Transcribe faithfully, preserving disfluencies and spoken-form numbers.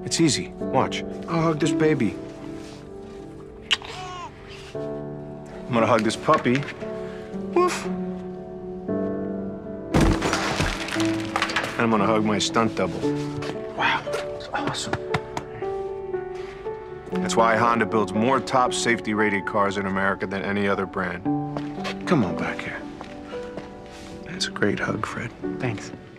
It's easy. Watch. I'll hug this baby. I'm gonna hug this puppy. Woof. And I'm gonna hug my stunt double. Wow, that's awesome. That's why Honda builds more top safety rated cars in America than any other brand. Come on back here. That's a great hug, Fred. Thanks.